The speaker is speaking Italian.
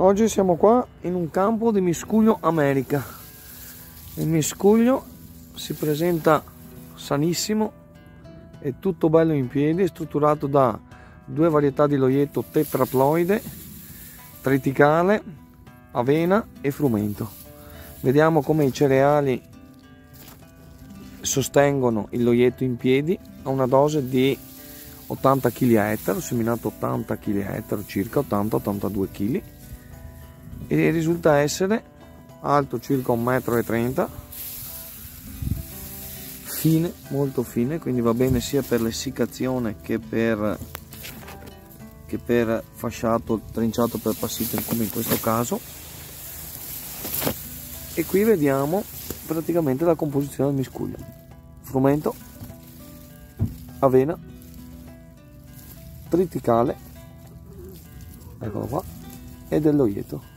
Oggi siamo qua in un campo di miscuglio America. Il miscuglio si presenta sanissimo, è tutto bello in piedi, è strutturato da due varietà di loietto tetraploide, triticale, avena e frumento. Vediamo come i cereali sostengono il loietto in piedi a una dose di 80 kg a ettaro, seminato 80 kg a ettaro, circa 80-82 kg, e risulta essere alto circa 1,30 m, fine, molto fine, quindi va bene sia per l'essiccazione che per fasciato, trinciato per passito come in questo caso. E qui vediamo praticamente la composizione del miscuglio: frumento, avena, triticale, eccolo qua, e dell'oieto.